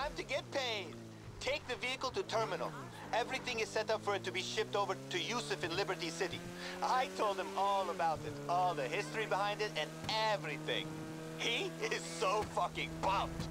time to get paid. Take the vehicle to terminal. Everything is set up for it to be shipped over to Yusuf in Liberty City. I told him all about it, all the history behind it, and everything. He is so fucking pumped.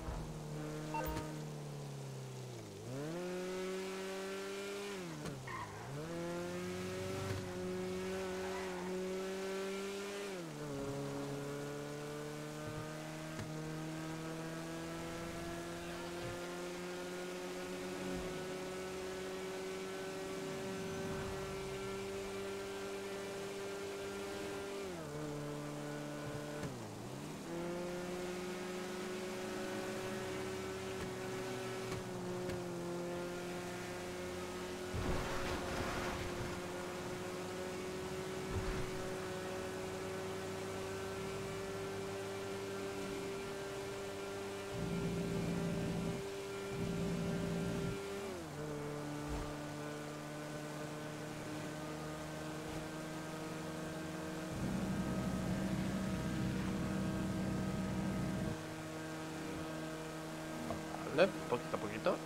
Vale, poquito a poquito.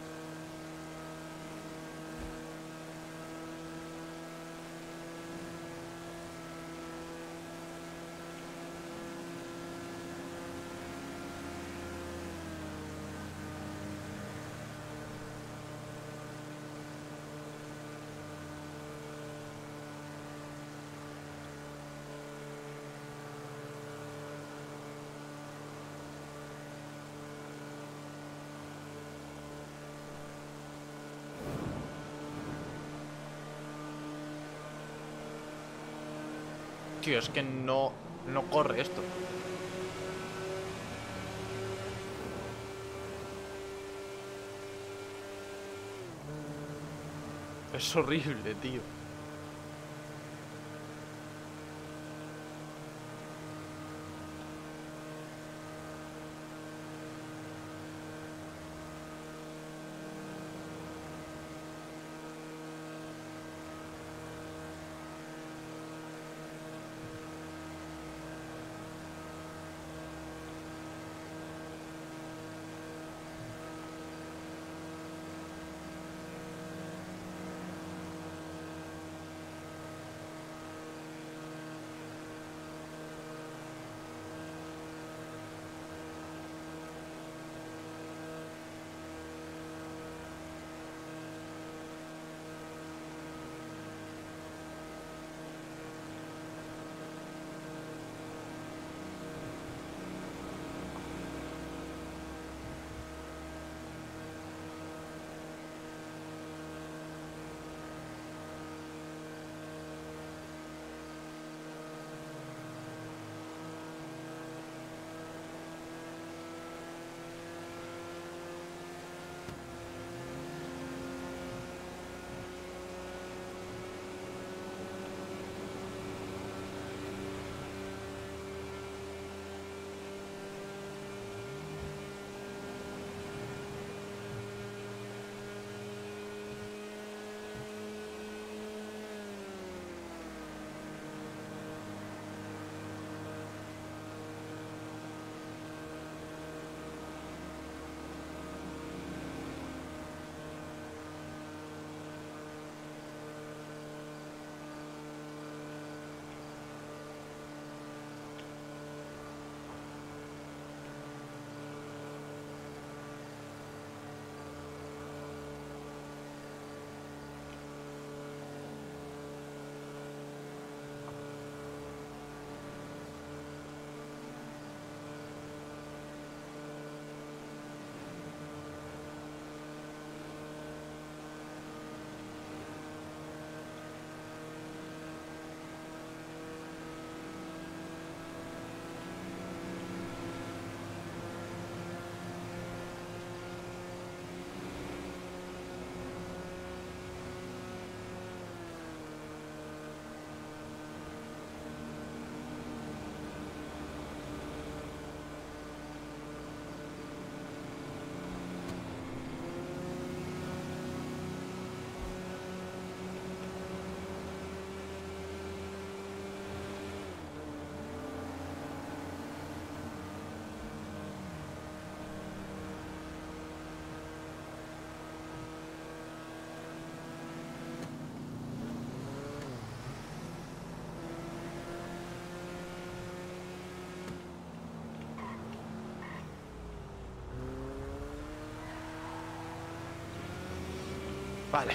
Tío, es que no corre esto. Es horrible, tío. Vale.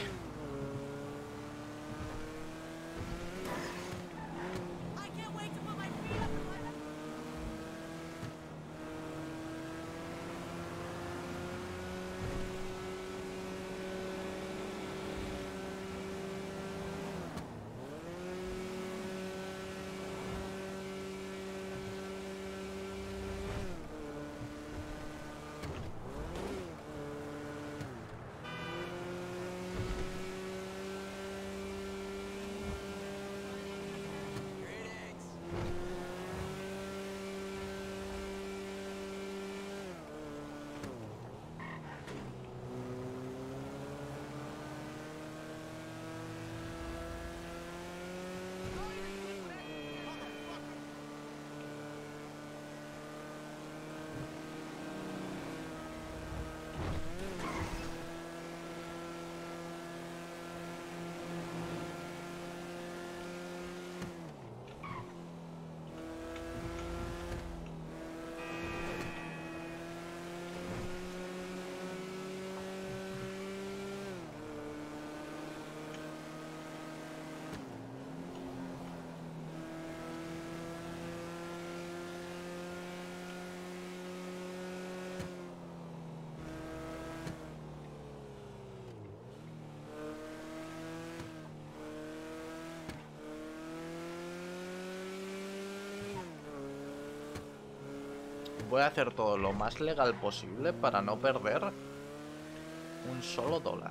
Voy a hacer todo lo más legal posible para no perder un solo dólar.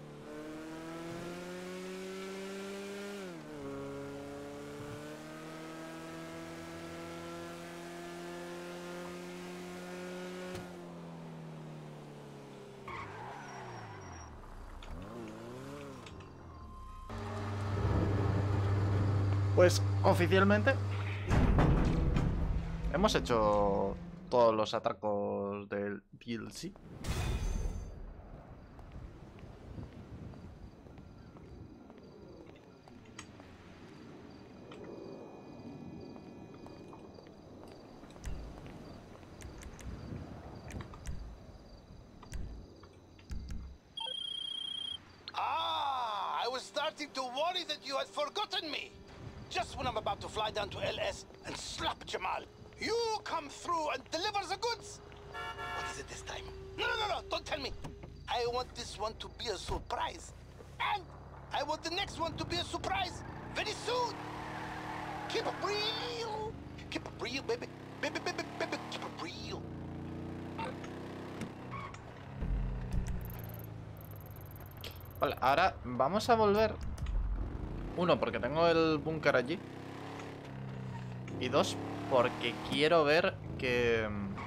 Pues oficialmente hemos hecho todos los atracos del DLC. I was starting to worry that you had forgotten me. Just when I'm about to fly down to LS and slap Jamal, you come through and deliver the goods. What is it this time? No, don't tell me. I want this one to be a surprise. And I want the next one to be a surprise very soon. Keep it real. Keep it real, baby. Baby, keep it real. Vale, ahora vamos a volver. Uno, porque tengo el búnker allí. Y dos, porque quiero ver qué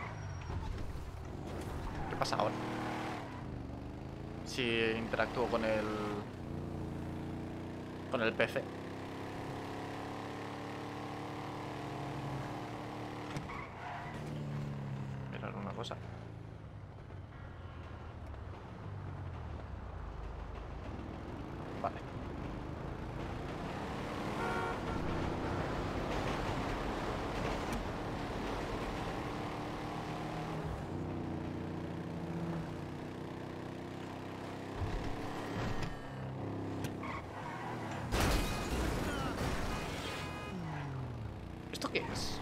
pasa ahora. Si interactúo con el PC. Mirar una cosa. Vale. ¿Esto qué es?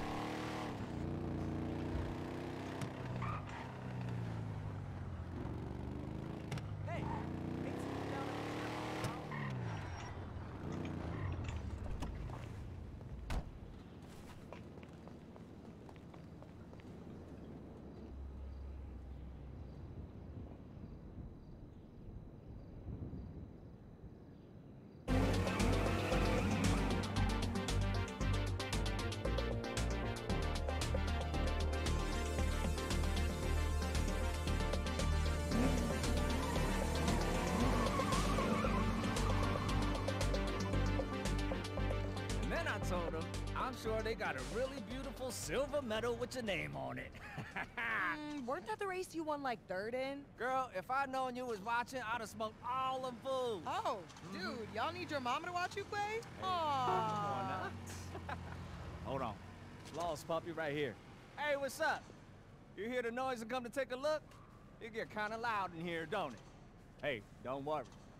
told them, I'm sure they got a really beautiful silver medal with your name on it. Weren't that the race you won like third in? Girl, if I'd known you was watching, I'd have smoked all them fools. Oh, dude, y'all need your mama to watch you play? Come on now. Hold on. Lost puppy right here. Hey, what's up? You hear the noise and come to take a look? It get kind of loud in here, don't it? Hey, don't worry.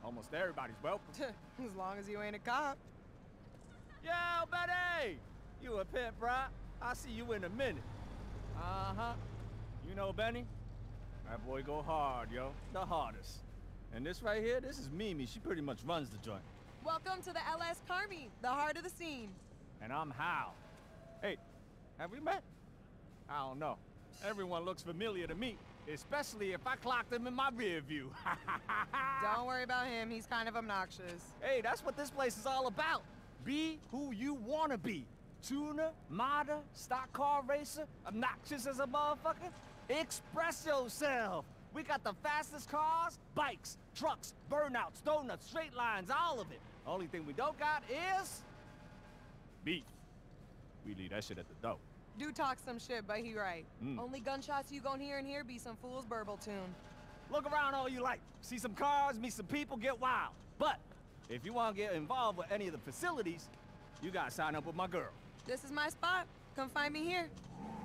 Almost everybody's welcome. As long as you ain't a cop. Yo, Betty! You a pimp, bruh? I'll see you in a minute. Uh-huh. You know Benny? That boy go hard, yo. The hardest. And this right here, this is Mimi. She pretty much runs the joint. Welcome to the LS Carmi, the heart of the scene. And I'm Hal. Hey, have we met? I don't know. Everyone looks familiar to me, especially if I clocked them in my rear view. Don't worry about him, he's kind of obnoxious. Hey, that's what this place is all about. Be who you wanna be. Tuner, modder, stock car racer, obnoxious as a motherfucker. Express yourself. We got the fastest cars, bikes, trucks, burnouts, donuts, straight lines, all of it. Only thing we don't got is beef. We leave that shit at the door. Do talk some shit, but he right. Only gunshots you gon' hear in here be some fool's burble tune. Look around all you like. See some cars, meet some people, get wild. But if you want to get involved with any of the facilities, you gotta sign up with my girl. This is my spot. Come find me here.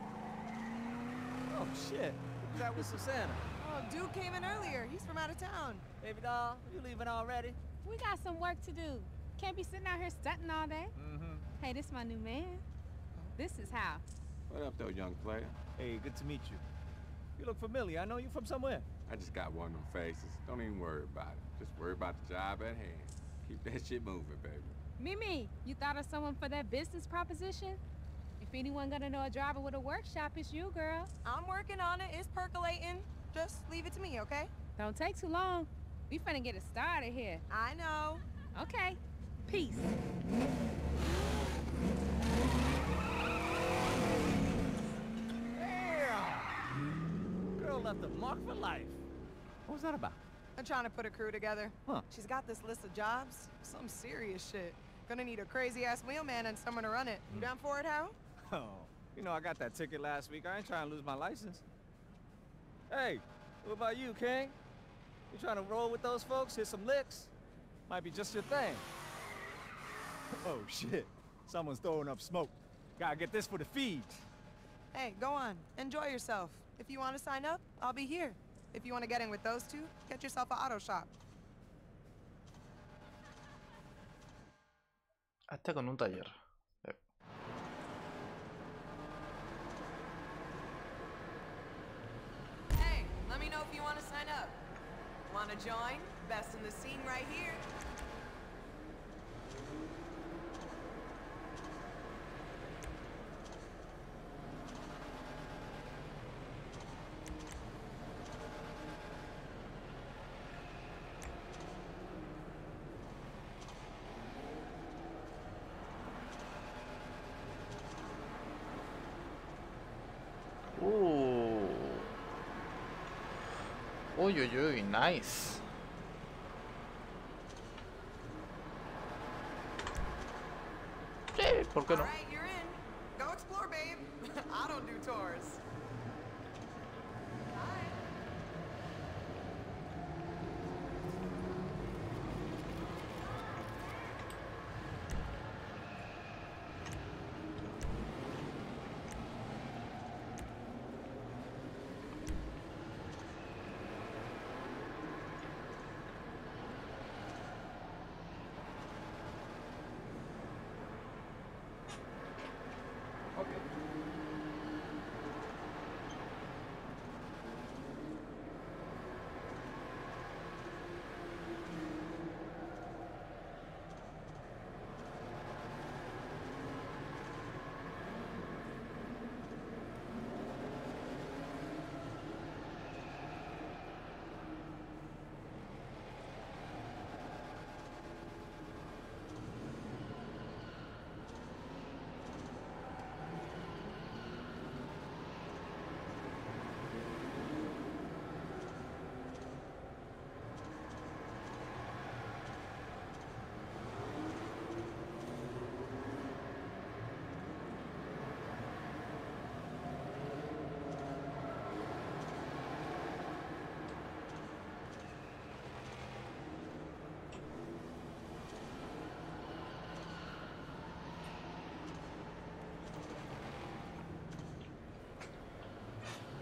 Oh shit, who's that with Susanna? Oh, dude came in earlier. He's from out of town. Baby doll, you leaving already? We got some work to do. Can't be sitting out here stunting all day. Hey, this my new man. This is Hal. What up, though, young player? Hey, good to meet you. You look familiar. I know you from somewhere. I just got one of them faces. Don't even worry about it. Just worry about the job at hand. Keep that shit moving, baby. Mimi, you thought of someone for that business proposition? If anyone gonna know a driver with a workshop, it's you, girl. I'm working on it. It's percolating. Just leave it to me, okay? Don't take too long. We finna get it started here. I know. Okay. Peace. Damn! Girl left a mark for life. What was that about? I'm trying to put a crew together. Huh. She's got this list of jobs. Some serious shit. Gonna need a crazy-ass wheelman and someone to run it. You down for it, Hal? Oh, you know I got that ticket last week. I ain't trying to lose my license. Hey, what about you, King? You trying to roll with those folks, hit some licks? Might be just your thing. Oh, shit. Someone's throwing up smoke. Gotta get this for the feed. Hey, go on. Enjoy yourself. If you want to sign up, I'll be here. If you want to get in with those two, get yourself an auto shop. Hazte con un taller. Hey, let me know if you want to sign up. Want to join? Best in the scene right here. Uy, uy, uy, nice. Sí, ¿por qué no? All right, you're in. Go explore, babe. I don't do tours. Bye.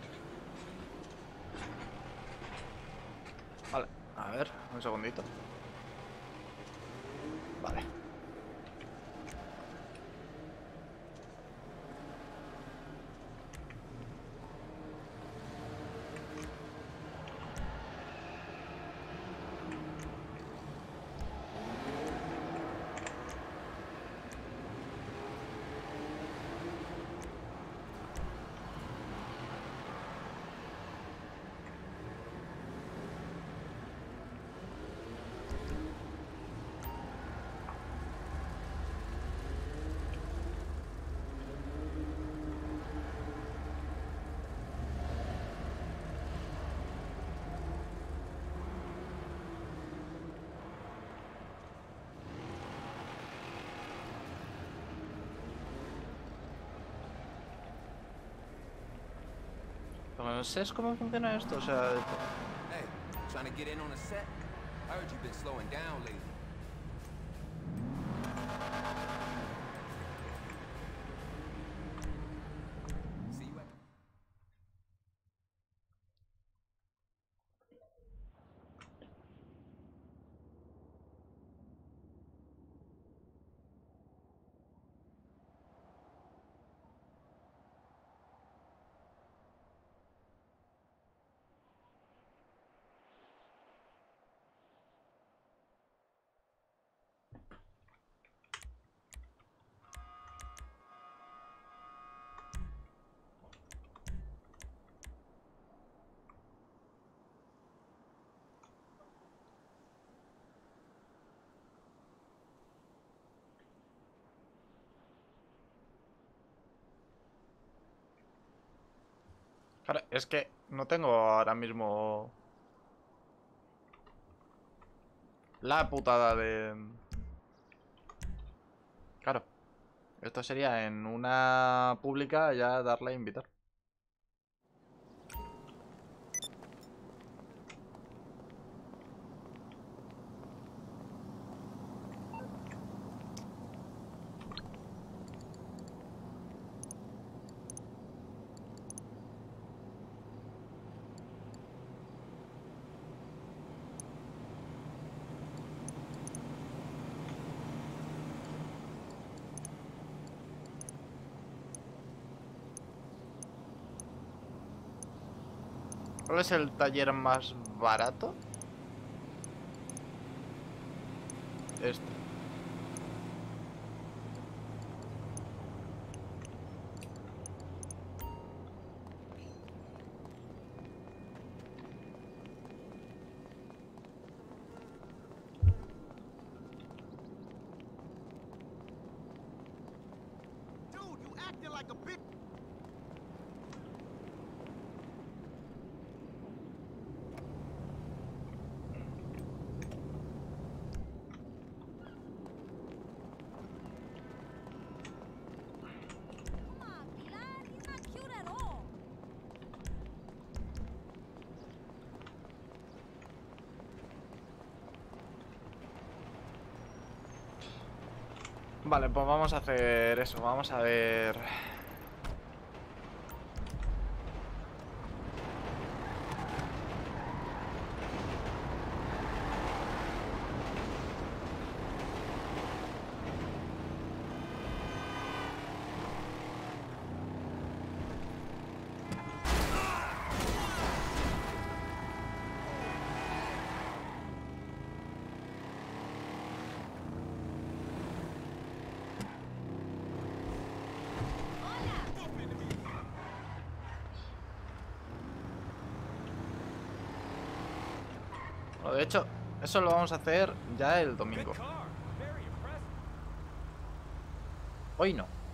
Vale, a ver, un segundito. Vale. No sé cómo funciona esto, o sea... Hey, trying to get in on a set? I heard you've been slowing down lately. See you at... Claro, es que no tengo ahora mismo la putada de... Claro, esto sería en una pública ya darle a invitar. ¿Cuál es el taller más barato? Este. Dude, you acting like a bitch. Come on, Pilar. He's not cute at all. Vale, pues vamos a hacer eso. Vamos a ver... Bueno, de hecho, eso lo vamos a hacer ya el domingo. Hoy no.